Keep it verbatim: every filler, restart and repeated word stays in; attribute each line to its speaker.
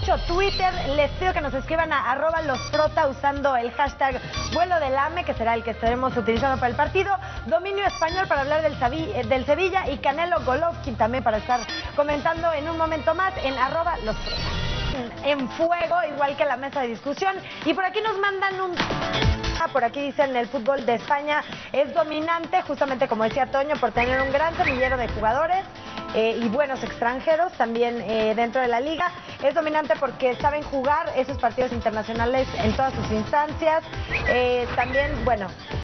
Speaker 1: mucho Twitter. Les pido que nos escriban a arroba losprota usando el hashtag vuelo del AME, que será el que estaremos utilizando para el partido. Dominio español para hablar del, Savi- del Sevilla y Canelo Golovkin también para estar comentando en un momento más en arroba losprota. En fuego, igual que la mesa de discusión. Y por aquí nos mandan un... Por aquí dicen el fútbol de España es dominante, justamente como decía Toño, por tener un gran semillero de jugadores eh, y buenos extranjeros también eh, dentro de la liga. Es dominante porque saben jugar esos partidos internacionales en todas sus instancias. Eh, también, bueno...